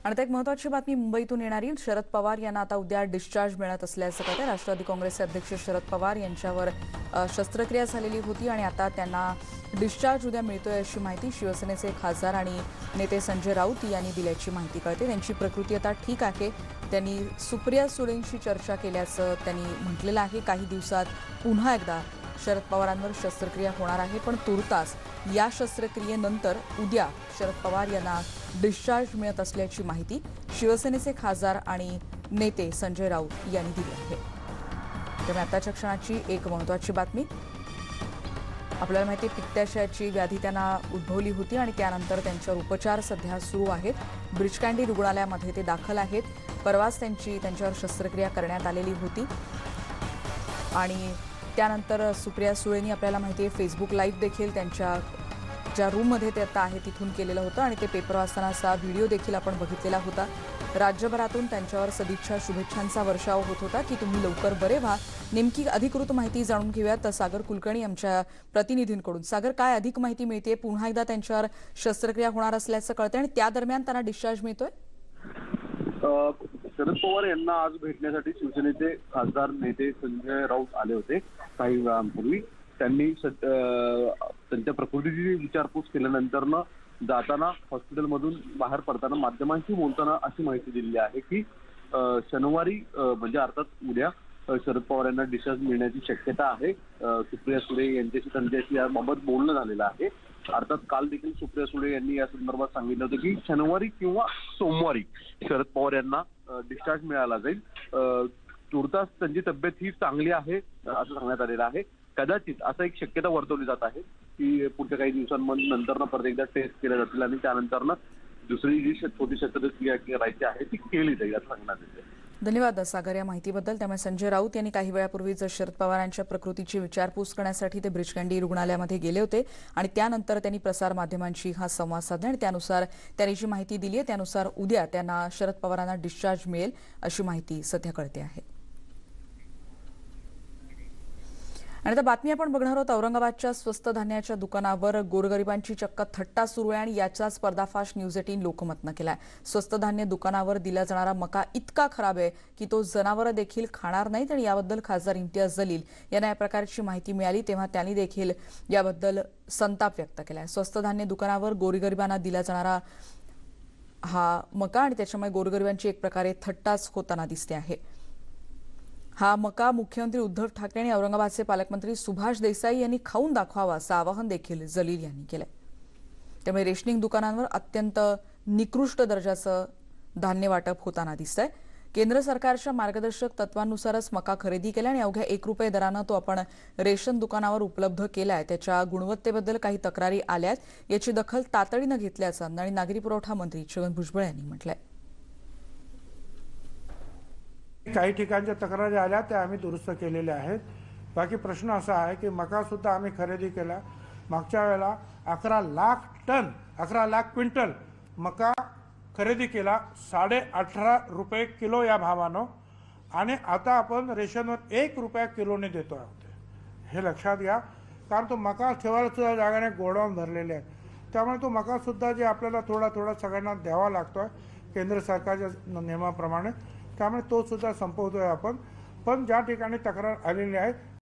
आणि एक महत्त्वाची बातमी मुंबईतून येणारी शरद पवार यांना आता उद्या डिस्चार्ज मिळत असल्याचं कळतंय। राष्ट्रवादी काँग्रेसचे अध्यक्ष शरद पवार यांच्यावर शस्त्रक्रिया झालेली होती आणि आता त्यांना डिस्चार्ज उद्या मिळतोय अशी माहिती शिवसेनेचे खासदार आणि नेते संजय राऊत यांनी दिल्याची माहिती कळते। त्यांची प्रकृती आता ठीक आहे। त्यांनी सुप्रिया सुळेंशी चर्चा केल्याचं त्यांनी म्हटलेलं आहे। काही दिवसात पुन्हा एकदा शरद पवारांवर शस्त्रक्रिया होणार आहे, पण तुर्तास या शस्त्रक्रियेनंतर उद्या शरद पवार यांना डिस्चार्ज मिळत असल्याची माहिती शिवसेनेचे खासदार आणि नेते संजय राऊत यांनी दिली आहे। त्यामुळे आताच्या क्षणाची एक महत्त्वाची बातमी। आपल्याला माहिती आहे पित्ताशयाची व्याधी त्यांना उद्भवली होती आणि त्यानंतर त्यांच्यावर उपचार सध्या सुरू आहेत। ब्रीच कँडी रुग्णालयामध्ये ते दाखल आहेत। परवाच त्यांच्यावर शस्त्रक्रिया करण्यात आलेली होती आणि त्यानंतर सुप्रिया सुळेंनी आपल्याला माहिती आहे फेसबुक लाईव्ह देखील त्यांच्या ज्या रूममध्ये ते आता आहे तिथून केलेलं होतं आणि ते पेपर वाचतानाचा व्हिडिओ देखील आपण बघितलेला होता। राज्यभरातून त्यांच्यावर सदिच्छा शुभेच्छांचा वर्षाव होत होता की तुम्ही लवकर बरे व्हा। नेमकी अधिकृत माहिती जाणून घेऊयात सागर कुलकर्णी आमच्या प्रतिनिधींकडून। सागर, काय अधिक माहिती मिळते? पुन्हा एकदा त्यांच्यावर शस्त्रक्रिया होणार असल्याचं कळतंय आणि त्या दरम्यान त्यांना डिस्चार्ज मिळतोय? शरद पवार यांना आज भेटण्यासाठी शिवसेनेचे खासदार नेते संजय राऊत आले होते काही वेळांपूर्वी। त्यांनी त्यांच्या प्रकृतीची विचारपूस केल्यानंतर जाताना हॉस्पिटलमधून बाहेर पडताना माध्यमांशी बोलताना अशी माहिती दिली आहे की शनिवारी म्हणजे अर्थात उद्या शरद पवार यांना डिस्चार्ज मिळण्याची शक्यता आहे। सुप्रिया सुळे यांच्याशी त्यांच्याशी याबाबत बोलणं झालेलं आहे। अर्थात काल देखील सुप्रिया सुळे यांनी या संदर्भात सांगितलं होतं की शनिवारी किंवा सोमवारी शरद पवार यांना डिस्चार्ज मिळाला जाईल। तुर्तास त्यांची तब्येत ही चांगली आहे असं सांगण्यात आलेलं आहे। कदाचित असं एक शक्यता वर्तवली जात आहे की पुढच्या काही दिवसांनंतर परत एकदा टेस्ट केल्या जातील आणि त्यानंतर दुसरी जी छोटी शस्त्रक्रिया करायची आहे ती केली जाईल असं सांगण्यात येते। धन्यवाद सागर या माहितीबद्दल। त्यामुळे संजय राऊत यांनी काही वेळापूर्वीच शरद पवारांच्या प्रकृतीची विचारपूस करण्यासाठी ते ब्रीच कँडी रुग्णालयामध्ये गेले होते आणि त्यानंतर त्यांनी प्रसार माध्यमांशी हा संवाद साधला आणि त्यानुसार त्यांनी जी माहिती दिली आहे त्यानुसार उद्या त्यांना शरद पवारांना डिस्चार्ज मिळेल अशी माहिती सध्या कळते आहे। आणि आता बातमी आपण बघणार आहोत औरंगाबादच्या स्वस्त धान्याच्या दुकानावर गोरगरिबांची चक्क थट्टा सुरू आहे आणि याचाच पर्दाफाश न्यूज 18 लोकमतनं केलाय। स्वस्त धान्य दुकानावर दिला जाणारा मका इतका खराब आहे की तो जनावरं देखील खाणार नाहीत आणि याबद्दल खासदार इम्तियाज जलील यांना या प्रकारची माहिती मिळाली तेव्हा त्यांनी देखील याबद्दल संताप व्यक्त केलाय। स्वस्त धान्य दुकानावर गोरगरिबांना दिला जाणारा हा मका आणि त्याच्यामुळे गोरगरिबांची एक प्रकारे थट्टाच होताना दिसते आहे। हा मका मुख्यमंत्री उद्धव ठाकरे आणि औरंगाबादचे पालकमंत्री सुभाष देसाई यांनी खाऊन दाखवावा असं आवाहन देखील जलील यांनी केलंय। त्यामुळे रेशनिंग दुकानांवर अत्यंत निकृष्ट दर्जाचं धान्य वाटप होताना दिसतंय। केंद्र सरकारच्या मार्गदर्शक तत्वांनुसारच मका खरेदी केला आणि अवघ्या ₹1 दरानं तो आपण रेशन दुकानावर उपलब्ध केलाय। त्याच्या गुणवत्तेबद्दल काही तक्रारी आल्यात, याची दखल तातडीनं घेतल्याचं अन्न आणि नागरी पुरवठा मंत्री छगन भुजबळ यांनी म्हटलंय। काही ठिकाणच्या तक्रारी आल्या त्या आम्ही दुरुस्त केलेल्या आहेत। बाकी प्रश्न असा आहे की मका सुद्धा आम्ही खरेदी केला। मागच्या वेळेला 11 लाख टन 11 लाख क्विंटल मका खरेदी केला ₹18.5 किलो या भावानं आणि आता आपण रेशनवर ₹1 किलोने देतो आहोत। हे लक्षात घ्या, कारण तो मका ठेवायला सुद्धा जागाने गोडाऊन भरलेले आहेत। त्यामुळे तो मका सुद्धा जे आपल्याला थोडा थोडा सगळ्यांना द्यावा लागतोय केंद्र सरकारच्या नियमाप्रमाणे, त्यामुळे तो सुद्धा संपवतोय आपण। पण ज्या ठिकाणी तक्रार आलेली आहे